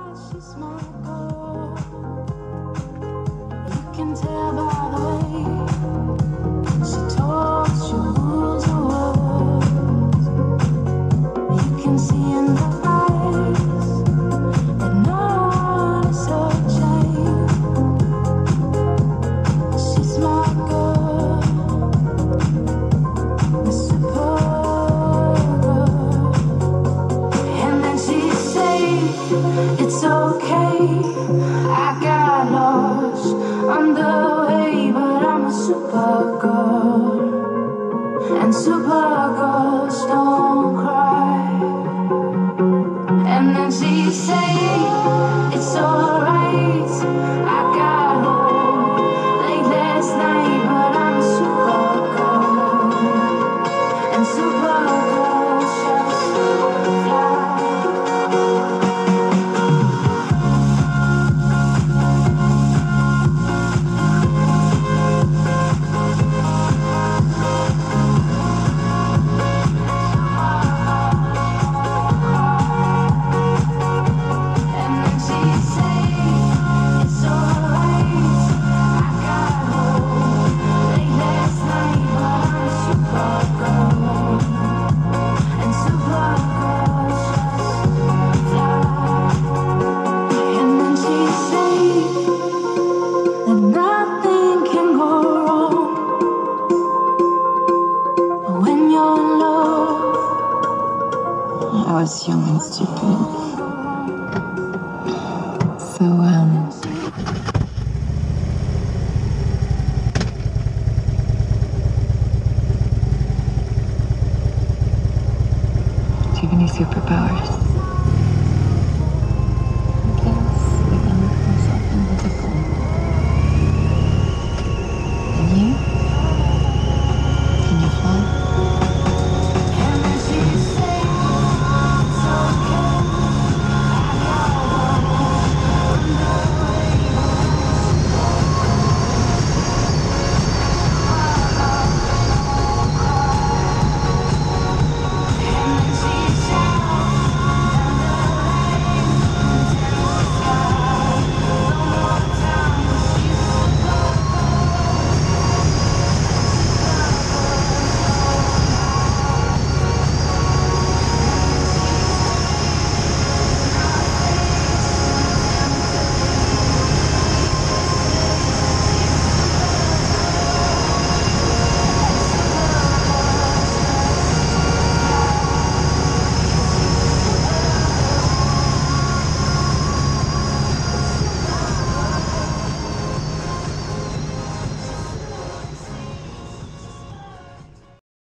She's my girl. You can tell by the way she talks, she moves her words. You can see in the eyes that no one is her chain. She's my girl, the supergirl. And then she says it's okay. I got lost on the way, but I'm a supergirl, and supergirls don't cry. And then she say it's alright. I got home late last night, but I'm a supergirl, and supergirls just fly. I was young and stupid.